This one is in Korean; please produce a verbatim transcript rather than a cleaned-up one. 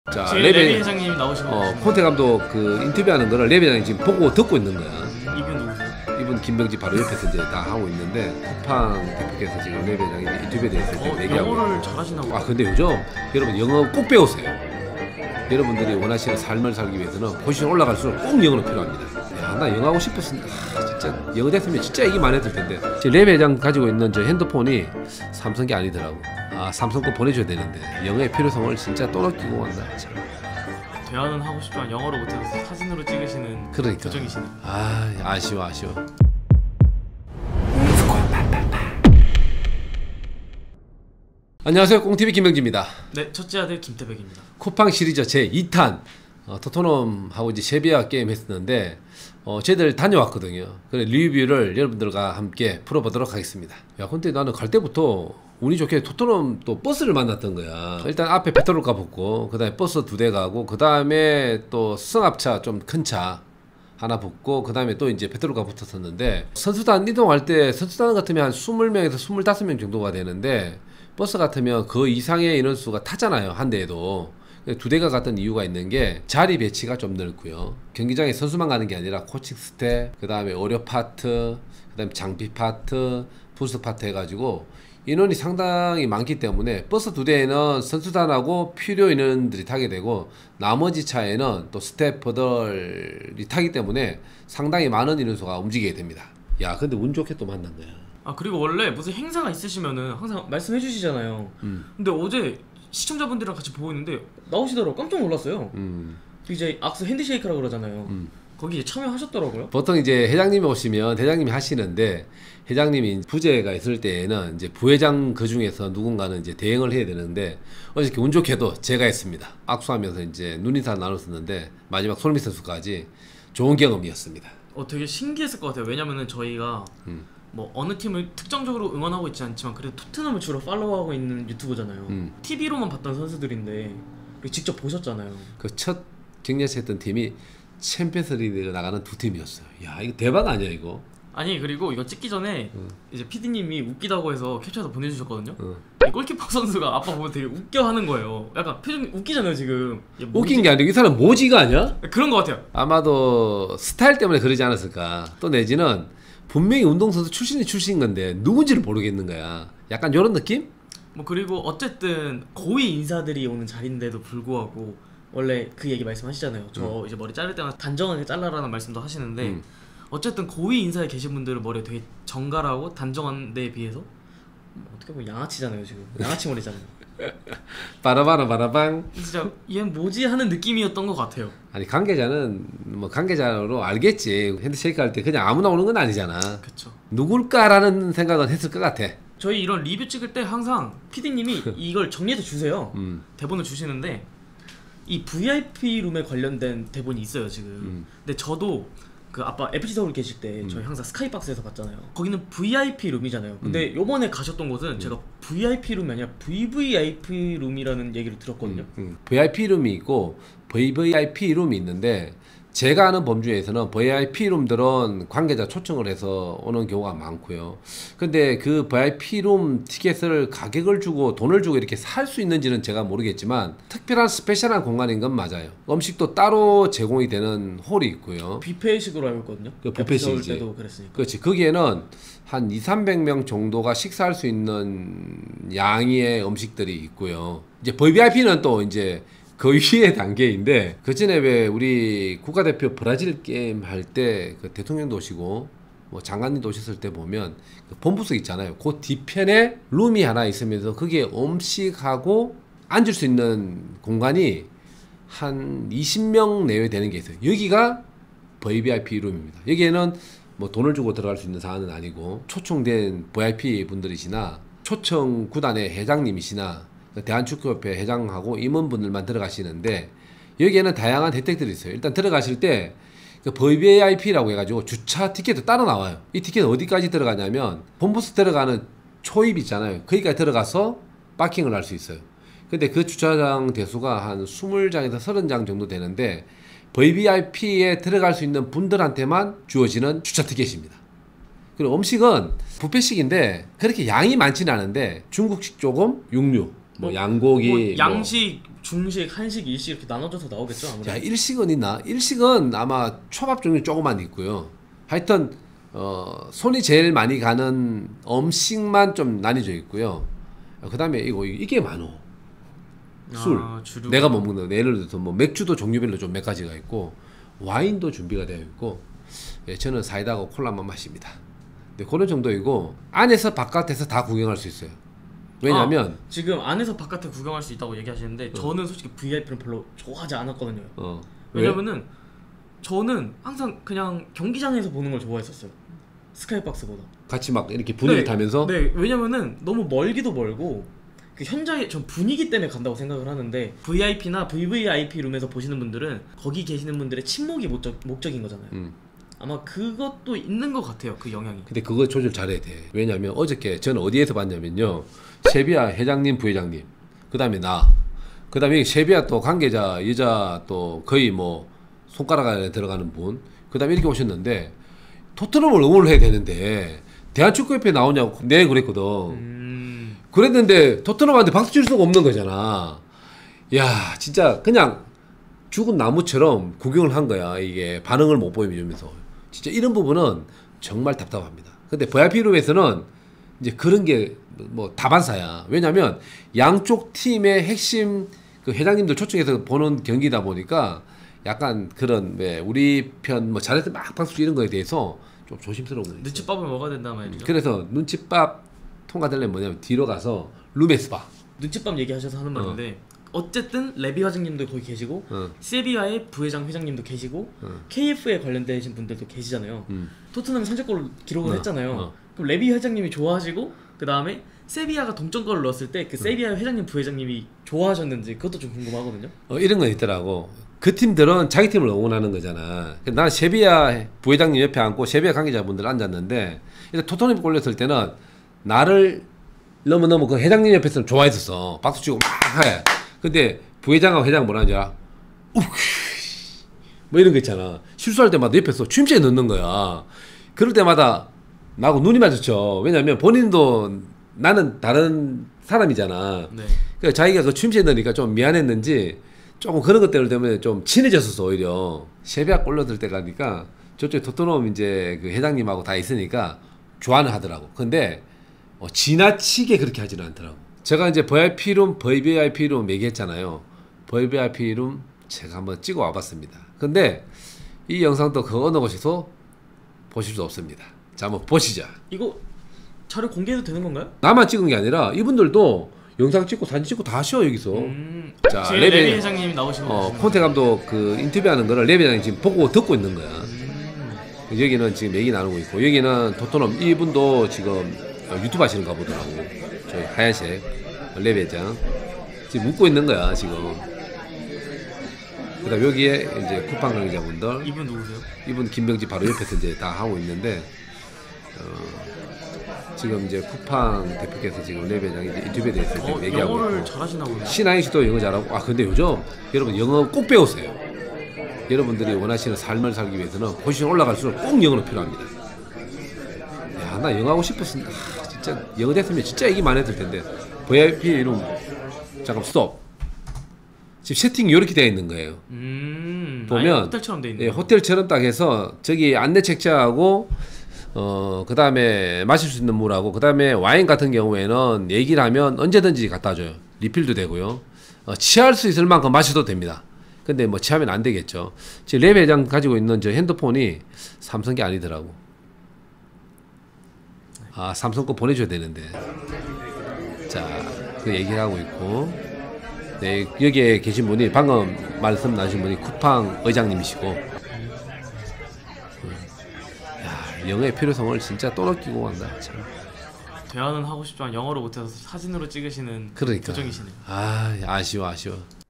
자, 지금 레베, 레비 회장님 나오시고 어, 콘테 감독 그 인터뷰하는 거를 레베 회장이 지금 보고 듣고 있는 거야. 이분 누구세요? 이분 김병지 바로 옆에서 이제 다 하고 있는데 쿠팡 대표께서 지금 레베 회장이 인터뷰에 대해서 어, 얘기하고. 영어를 잘하시나 보다. 아 근데 요즘 여러분 영어 꼭 배우세요. 여러분들이 원하시는 삶을 살기 위해서는 포지션 올라갈수록 꼭 영어는 필요합니다. 야, 나 영어 하고 싶었으면 아, 진짜 영어 됐으면 진짜 얘기 많이 했을 텐데. 지금 레베 회장 가지고 있는 저 핸드폰이 삼성 게 아니더라고. 아 삼성 거 보내줘야 되는데 영어의 필요성을 진짜 또 느끼고 간다. 참. 대화는 하고 싶지만 영어로 못해서 사진으로 찍으시는 그러니까. 표정이시네. 아 아쉬워 아쉬워. 안녕하세요, 꽁티비 김병지입니다. 네, 첫째 아들 김태백입니다. 쿠팡 시리즈 제이 탄 어, 토트넘하고 이제 세비야 게임 했었는데 어, 저희들 다녀왔거든요. 그래 리뷰를 여러분들과 함께 풀어보도록 하겠습니다. 야 근데 나는 갈 때부터 운이 좋게 토트넘 또 버스를 만났던 거야. 일단 앞에 페트롤카 붙고 그 다음에 버스 두 대 가고 그 다음에 또 승합차 좀 큰 차 하나 붙고 그 다음에 또 이제 페트롤카 붙었었는데, 선수단 이동할 때 선수단 같으면 한 이십 명에서 이십오 명 정도가 되는데 버스 같으면 그 이상의 인원수가 타잖아요, 한 대에도. 두 대가 갔던 이유가 있는 게 자리 배치가 좀 넓고요. 경기장에 선수만 가는 게 아니라 코칭 스텝, 그 다음에 의료 파트, 그 다음에 장비 파트, 부스 파트 해가지고 인원이 상당히 많기 때문에 버스 두 대에는 선수단하고 필요 인원들이 타게 되고 나머지 차에는 또 스태프들이 타기 때문에 상당히 많은 인원수가 움직이게 됩니다. 야 근데 운 좋게 또 만난 거야. 아 그리고 원래 무슨 행사가 있으시면은 항상 말씀해 주시잖아요. 음. 근데 어제 시청자분들이랑 같이 보고 있는데 나오시더라고. 깜짝 놀랐어요. 음. 이제 악수 핸드쉐이크라고 그러잖아요. 음. 거기 참여하셨더라고요. 보통 이제 회장님이 오시면 회장님이 하시는데, 회장님이 부재가 있을 때에는 이제 부회장 그 중에서 누군가는 이제 대행을 해야 되는데 어저께 운 좋게도 제가 했습니다. 악수하면서 이제 눈인사 나눴었는데 마지막 손흥민 선수까지 좋은 경험이었습니다. 어 되게 신기했을 것 같아요. 왜냐면은 저희가 음. 뭐 어느 팀을 특정적으로 응원하고 있지 않지만 그래도 토트넘을 주로 팔로우하고 있는 유튜버잖아요. 음. 티비로만 봤던 선수들인데 직접 보셨잖아요. 그 첫 격려차 했던 팀이 챔피언스 리그가 나가는 두 팀이었어요. 야 이거 대박 아니야 이거? 아니 그리고 이거 찍기 전에 응. 이제 피디님이 웃기다고 해서 캡처해서 보내주셨거든요. 응. 이 골키퍼 선수가 아빠 보면 되게 웃겨하는 거예요. 약간 표정이 웃기잖아요 지금. 웃긴 게 아니고 이 사람 모지가 아니야? 그런 거 같아요. 아마도 스타일 때문에 그러지 않았을까. 또 내지는 분명히 운동선수 출신이 출신인 건데 누군지를 모르겠는 거야. 약간 이런 느낌? 뭐 그리고 어쨌든 고위 인사들이 오는 자리인데도 불구하고 원래 그 얘기 말씀하시잖아요. 저 음. 이제 머리 자를 때마다 단정하게 잘라라는 말씀도 하시는데 음. 어쨌든 고위 인사에 계신 분들은 머리가 되게 정갈하고 단정한 데에 비해서 어떻게 보면 양아치잖아요 지금. 양아치 머리잖아요. 바라바라 바라방. 진짜 얘 뭐지 하는 느낌이었던 것 같아요. 아니 관계자는 뭐 관계자로 알겠지. 핸드쉐이크 할 때 그냥 아무나 오는 건 아니잖아. 그쵸. 누굴까라는 생각은 했을 것 같아. 저희 이런 리뷰 찍을 때 항상 피디님이 이걸 정리해서 주세요. 음. 대본을 주시는데 이 브이아이피 룸에 관련된 대본이 있어요 지금. 음. 근데 저도 그 아빠 에프씨 서울 계실 때 음. 저희 항상 스카이박스에서 봤잖아요. 거기는 브이아이피 룸이잖아요. 근데 음. 요번에 가셨던 곳은 음. 제가 브이아이피 룸이 아니라 브이브이아이피 룸이라는 얘기를 들었거든요. 음. 음. 브이아이피 룸이 있고 브이브이아이피 룸이 있는데, 제가 아는 범주에서는 브이아이피 룸들은 관계자 초청을 해서 오는 경우가 많고요. 근데 그 브이아이피 룸 티켓을 가격을 주고 돈을 주고 이렇게 살 수 있는지는 제가 모르겠지만 특별한 스페셜한 공간인 건 맞아요. 음식도 따로 제공이 되는 홀이 있고요. 뷔페식으로 알고 있거든요. 그 뷔페식이지. 때도 그랬으니까. 그렇지. 거기에는 한 이삼백 명 정도가 식사할 수 있는 양의 음식들이 있고요. 이제 브이아이피는 또 이제 그 위의 단계인데, 그 전에 왜 우리 국가대표 브라질 게임 할 때 그 대통령도 오시고 뭐 장관님도 오셨을 때 보면 그 본부석 있잖아요. 그 뒤편에 룸이 하나 있으면서 거기에 음식하고 앉을 수 있는 공간이 한 이십 명 내외 되는 게 있어요. 여기가 브이아이피 룸입니다. 여기에는 뭐 돈을 주고 들어갈 수 있는 사안은 아니고 초청된 브이아이피 분들이시나 초청 구단의 회장님이시나 대한축구협회 회장하고 임원분들만 들어가시는데, 여기에는 다양한 혜택들이 있어요. 일단 들어가실 때 그 브이아이피라고 해가지고 주차 티켓도 따로 나와요. 이 티켓은 어디까지 들어가냐면 본부스 들어가는 초입 있잖아요. 거기까지 들어가서 파킹을 할 수 있어요. 근데 그 주차장 대수가 한 이십 장에서 삼십 장 정도 되는데 브이아이피에 들어갈 수 있는 분들한테만 주어지는 주차 티켓입니다. 그리고 음식은 뷔페식인데 그렇게 양이 많지는 않은데 중국식 조금, 육류 뭐, 뭐, 양고기, 뭐 양식, 중식, 한식, 일식 이렇게 나눠져서 나오겠죠 아무래도. 자, 일식은 있나? 일식은 아마 초밥 종류 조금만 있고요. 하여튼 어, 손이 제일 많이 가는 음식만 좀 나뉘어져 있고요. 그 다음에 이거 이게 많어. 술. 아, 주류. 내가 못 먹는 거. 예를 들어서 뭐 맥주도 종류별로 좀 몇 가지가 있고 와인도 준비가 되어 있고 예, 저는 사이다하고 콜라만 마십니다. 네, 그런 정도이고 안에서 바깥에서 다 구경할 수 있어요. 왜냐면 아, 지금 안에서 바깥에 구경할 수 있다고 얘기하시는데 어. 저는 솔직히 브이아이피는 별로 좋아하지 않았거든요. 어, 왜냐면은 저는 항상 그냥 경기장에서 보는 걸 좋아했었어요. 스카이박스보다. 같이 막 이렇게 분위기 네, 타면서 네, 왜냐면은 너무 멀기도 멀고 그 현장에 전 분위기 때문에 간다고 생각을 하는데 브이아이피나 브이브이아이피 룸에서 보시는 분들은 거기 계시는 분들의 친목이 목적, 목적인 거잖아요. 음. 아마 그것도 있는 것 같아요. 그 영향이. 근데 그거 조절 잘해야 돼. 왜냐면 어저께 저는 어디에서 봤냐면요. 세비야 회장님, 부회장님, 그 다음에 나, 그 다음에 세비야 또 관계자 여자 또 거의 뭐 손가락 안에 들어가는 분, 그 다음에 이렇게 오셨는데 토트넘을 응원을 해야 되는데 대한축구협회 나오냐고 네 그랬거든. 음... 그랬는데 토트넘한테 박수 칠 수가 없는 거잖아. 야 진짜 그냥 죽은 나무처럼 구경을 한 거야. 이게 반응을 못 보이면서 진짜 이런 부분은 정말 답답합니다. 근데 브이아이피룸에서는 이제 그런 게 뭐 다반사야. 왜냐면 양쪽 팀의 핵심 그 회장님들 초청해서 보는 경기다 보니까 약간 그런 왜 우리 편 뭐 잘해서 막 박수 이런 거에 대해서 좀 조심스러운 거예요. 눈치밥을 먹어야 된단 말이죠. 그래서 눈치밥 통과되려면 뭐냐면 뒤로 가서 룸에서 봐. 눈치밥 얘기하셔서 하는 말인데 어. 어쨌든 레비 화장님도 거기 계시고 어. 세비야의 부회장 회장님도 계시고 어. 케이에프에 관련되신 분들도 계시잖아요. 음. 토트넘이 선제골을 기록을 어. 했잖아요. 어. 그럼 레비 회장님이 좋아하시고 그 다음에 세비야가 동점골을 넣었을 때 그 세비야 회장님 부회장님이 좋아하셨는지 그것도 좀 궁금하거든요. 어, 이런 거 있더라고. 그 팀들은 자기 팀을 응원하는 거잖아. 나는 세비야 부회장님 옆에 앉고 세비야 관계자분들 앉았는데 일단 토트넘이 골 넣었을 때는 나를 너무너무 그 회장님 옆에서는 좋아했었어. 박수 치고 막 해. 근데 부회장하고 회장 뭐라 하는지 알아? 뭐 이런 거 있잖아. 실수할 때마다 옆에서 취임새에 넣는 거야. 그럴 때마다 나하고 눈이 마주쳐. 왜냐면 본인도 나는 다른 사람이잖아. 네. 그러니까 자기가 그 취임새에 넣으니까 좀 미안했는지 조금 그런 것들 때문에 좀 친해졌었어. 오히려 세비야 골 넣을 때 가니까 저쪽에 토트넘 이제 그 회장님하고 다 있으니까 좋아는 하더라고. 근데 어, 지나치게 그렇게 하지는 않더라고. 제가 이제 브이아이피룸, 브이브이아이피룸 얘기했잖아요. 브이브이아이피룸 제가 한번 찍어 와봤습니다. 근데 이 영상도 그 어느 곳에서 보실 수 없습니다. 자, 한번 보시죠. 이거 자료 공개해도 되는 건가요? 나만 찍은 게 아니라 이분들도 영상 찍고 사진 찍고 다 하셔 여기서. 음... 자, 지금 레비, 레비 회장님 나오시면 어, 콘테 감독 그 인터뷰하는 거를 레비 회장이 지금 보고 듣고 있는 거야. 음... 여기는 지금 얘기 나누고 있고 여기는 토트넘 이분도 지금 유튜브 하시는가 보더라고. 저희 하얀색 레비 회장 지금 웃고 있는 거야 지금. 그다음 여기에 이제 쿠팡 관계자분들. 이분 누구세요? 이분 김병지 바로 옆에서 이제 다 하고 있는데 어, 지금 이제 쿠팡 대표께서 지금 레비 회장이 이제 인터뷰에 대해서 어, 얘기하고 영어를 있고. 잘하시나 보네요. 신하인 씨도 영어 잘하고. 아 근데 요즘 여러분 영어 꼭 배우세요. 여러분들이 원하시는 삶을 살기 위해서는 포지션 올라갈수록 꼭 영어는 필요합니다. 야, 나 영어 하고 싶었는데 아, 진짜 영어 됐으면 진짜 얘기 많이 했을 텐데. 브이아이피룸 잠깐 스톱. 지금 세팅이 이렇게 되어 있는 거예요. 음, 보면 호텔처럼 돼 있네요. 예, 호텔처럼 딱 해서 저기 안내 책자하고 어 그다음에 마실 수 있는 물하고 그다음에 와인 같은 경우에는 얘기를 하면 언제든지 갖다 줘요. 리필도 되고요. 어, 취할 수 있을 만큼 마셔도 됩니다. 근데 뭐 취하면 안 되겠죠. 지금 레비 회장 가지고 있는 저 핸드폰이 삼성 게 아니더라고. 아, 삼성 거 보내줘야 되는데. 자, 그 얘기를 하고 있고. 네, 여기에 계신 분이 방금 말씀 나신 분이 쿠팡 의장님이시고. 야, 영어의 필요성을 진짜 또 느끼고 간다. 참. 대화는 하고 싶지만 영어로 못해서 사진으로 찍으시는 그러니까. 표정이시네요. 아, 아쉬워, 아쉬워.